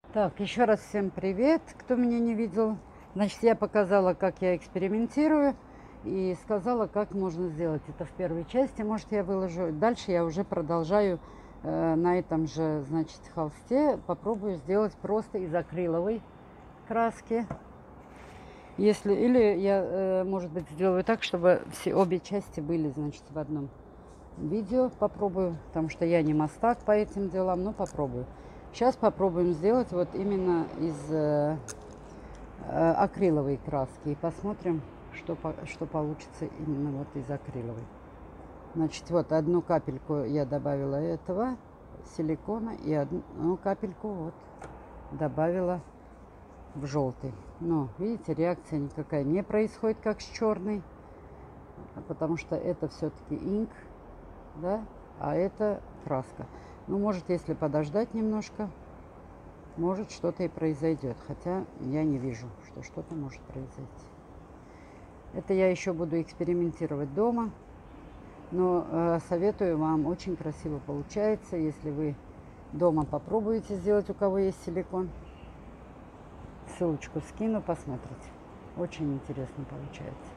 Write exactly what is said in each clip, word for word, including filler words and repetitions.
Так, еще раз всем привет, кто меня не видел. Значит, я показала, как я экспериментирую и сказала, как можно сделать это в первой части. Может, я выложу. Дальше я уже продолжаю э, на этом же, значит, холсте. Попробую сделать просто из акриловой краски. Если, или я, э, может быть, сделаю так, чтобы все обе части были, значит, в одном видео. Попробую, потому что я не мастак по этим делам, но попробую. Сейчас попробуем сделать вот именно из э, э, акриловой краски. И посмотрим, что, по, что получится именно вот из акриловой. Значит, вот одну капельку я добавила этого силикона. И одну капельку вот добавила в желтый. Но, видите, реакция никакая не происходит, как с черной. Потому что это все-таки инк, да, а это краска. Ну, может, если подождать немножко, может, что-то и произойдет. Хотя я не вижу, что что-то может произойти. Это я еще буду экспериментировать дома. Но э, советую вам, очень красиво получается. Если вы дома попробуете сделать, у кого есть силикон. Ссылочку скину, посмотрите. Очень интересно получается.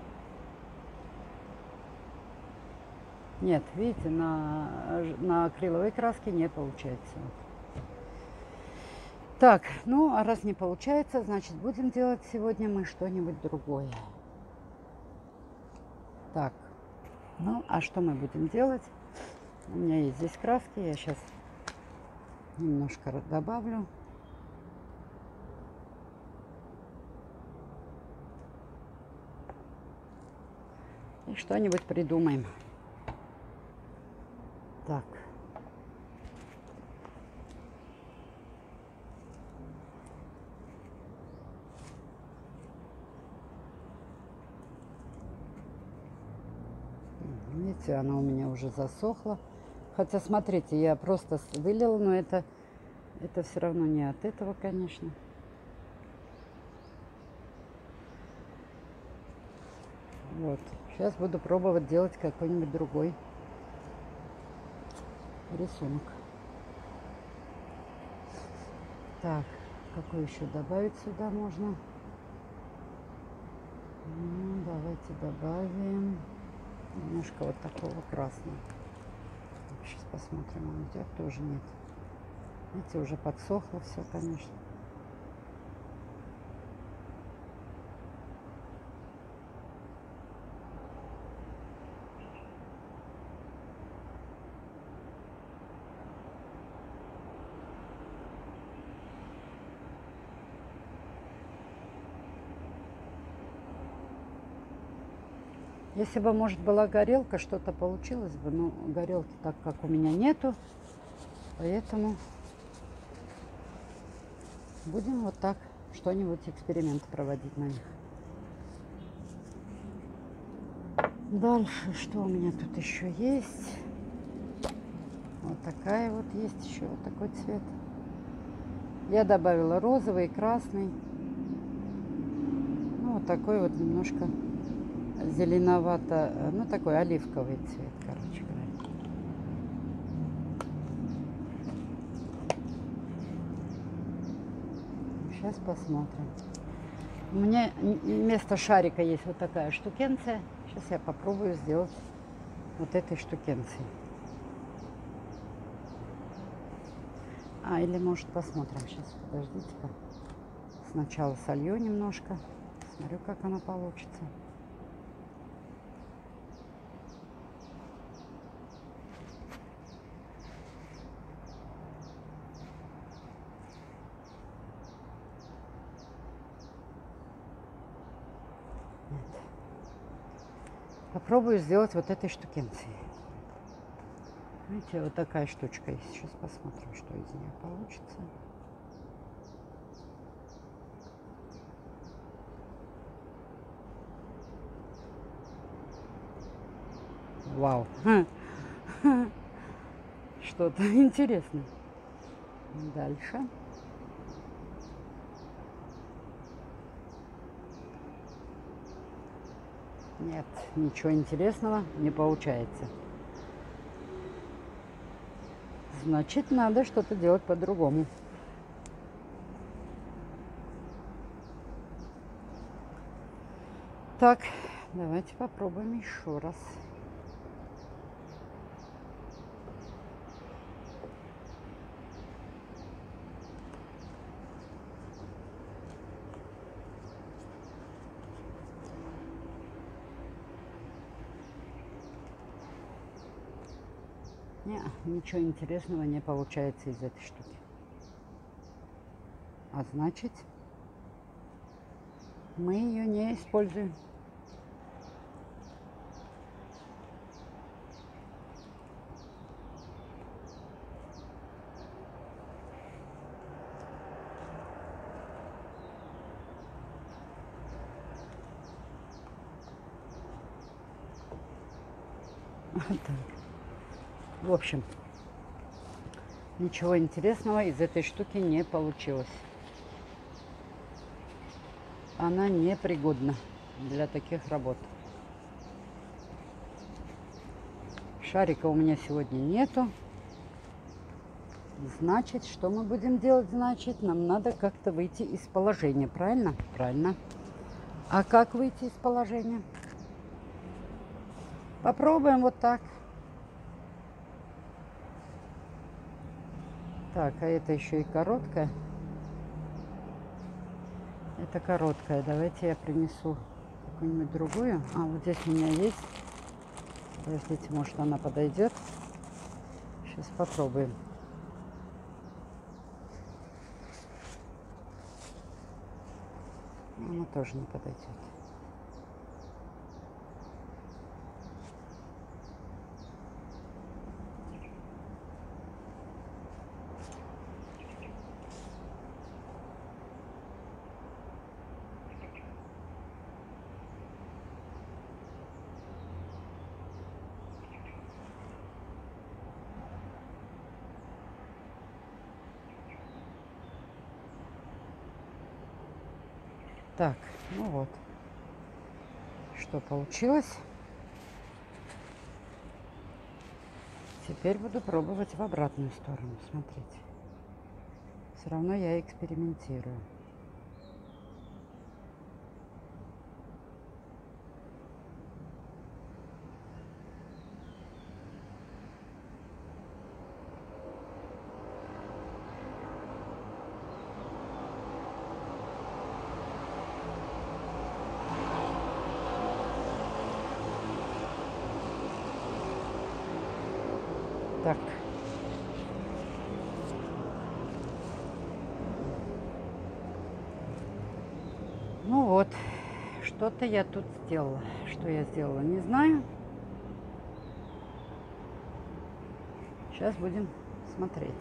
Нет, видите, на, на акриловой краске не получается. Так, ну, а раз не получается, значит, будем делать сегодня мы что-нибудь другое. Так, ну, а что мы будем делать? У меня есть здесь краски, я сейчас немножко добавлю. И что-нибудь придумаем. Так. Видите, она у меня уже засохла. Хотя, смотрите, я просто вылила, но это, это все равно не от этого, конечно. Вот. Сейчас буду пробовать делать какой-нибудь другой рисунок. Так, какой еще добавить сюда можно? Ну, давайте добавим немножко вот такого красного. Сейчас посмотрим, он идет, тоже нет. Видите, уже подсохло все, конечно. Если бы, может, была горелка, что-то получилось бы. Но горелки так как у меня нету. Поэтому будем вот так что-нибудь, эксперимент проводить на них. Дальше, что у меня тут еще есть? Вот такая вот есть еще, вот такой цвет. Я добавила розовый, красный. Ну, вот такой вот немножко зеленовато, ну такой оливковый цвет, короче говоря. Сейчас посмотрим. У меня вместо шарика есть вот такая штукенция. Сейчас я попробую сделать вот этой штукенцией. А, или может посмотрим. Сейчас, подождите-ка. Сначала солью немножко. Смотрю, как она получится. Попробую сделать вот этой штукенцией. Видите, вот такая штучка есть. Сейчас посмотрим, что из нее получится. Вау. Что-то интересное. Дальше. Нет, ничего интересного не получается. Значит, надо что-то делать по-другому. Так, давайте попробуем еще раз. Не, ничего интересного не получается из этой штуки. А значит, мы ее не используем. Так. В общем, ничего интересного из этой штуки не получилось. Она непригодна для таких работ. Шарика у меня сегодня нету. Значит, что мы будем делать? Значит, нам надо как-то выйти из положения. Правильно? Правильно. А как выйти из положения? Попробуем вот так. Так, а это еще и короткая. Это короткая. Давайте я принесу какую-нибудь другую. А, вот здесь у меня есть. Подождите, может она подойдет. Сейчас попробуем. Она тоже не подойдет. Так, ну вот, что получилось. Теперь буду пробовать в обратную сторону. Смотрите, все равно я экспериментирую. Так. Ну вот, что-то я тут сделала. Что я сделала, не знаю. Сейчас будем смотреть.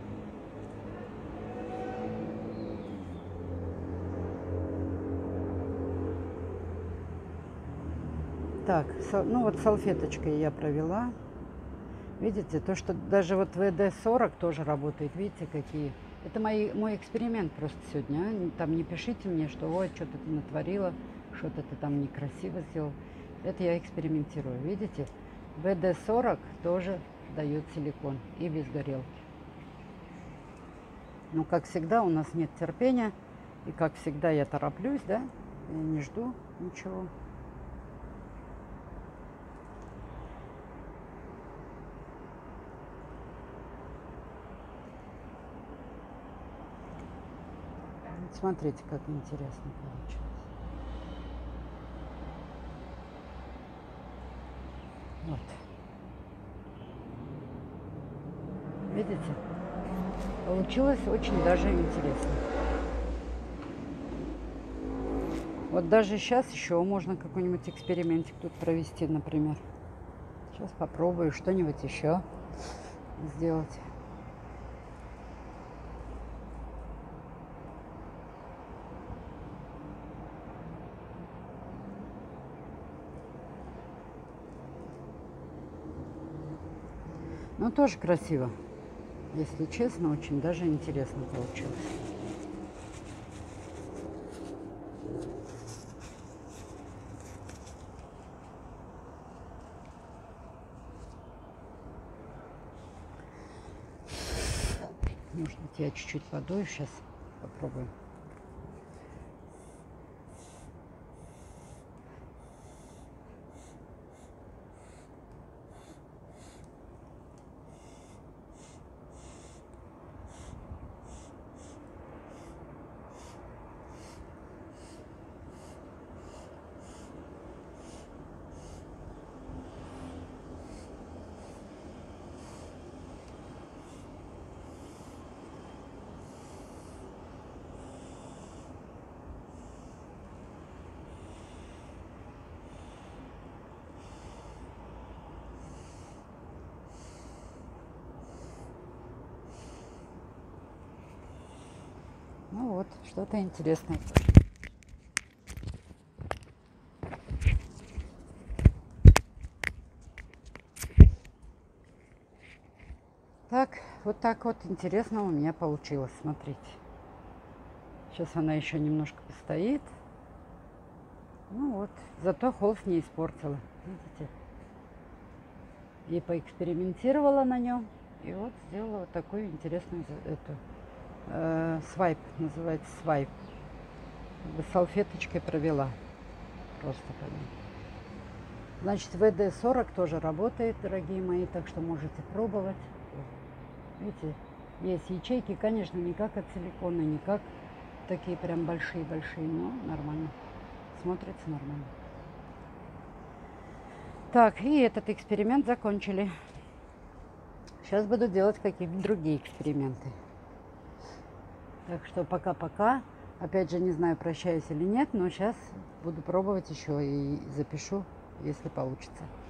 Так, ну вот салфеточкой я провела. Видите, то, что даже вот вэ дэ сорок тоже работает. Видите, какие. Это мои, мой эксперимент просто сегодня. А? Там не пишите мне, что ой, что-то ты натворила, что-то ты там некрасиво сделал. Это я экспериментирую. Видите, вэ дэ сорок тоже дает силикон и без горелки. Но, как всегда, у нас нет терпения. И, как всегда, я тороплюсь, да? Я не жду ничего. Смотрите, как интересно получилось. Вот. Видите? Получилось очень даже интересно. Вот даже сейчас еще можно какой-нибудь экспериментик тут провести, например. Сейчас попробую что-нибудь еще сделать. Ну, тоже красиво. Если честно, очень даже интересно получилось. Может быть, я чуть-чуть подую сейчас. Попробуем. Ну вот, что-то интересное. Так, вот так вот интересно у меня получилось, смотрите. Сейчас она еще немножко постоит. Ну вот, зато холст не испортила, видите. И поэкспериментировала на нем. И вот сделала вот такую интересную эту э, свайп, называется свайп. Салфеточкой провела. Просто по ней. Значит, вэ дэ сорок тоже работает, дорогие мои, так что можете пробовать. Видите, есть ячейки, конечно, не как от силикона, не как такие прям большие-большие, но нормально. Смотрится нормально. Так, и этот эксперимент закончили. Сейчас буду делать какие-то другие эксперименты. Так что пока-пока. Опять же, не знаю, прощаюсь или нет, но сейчас буду пробовать еще и запишу, если получится.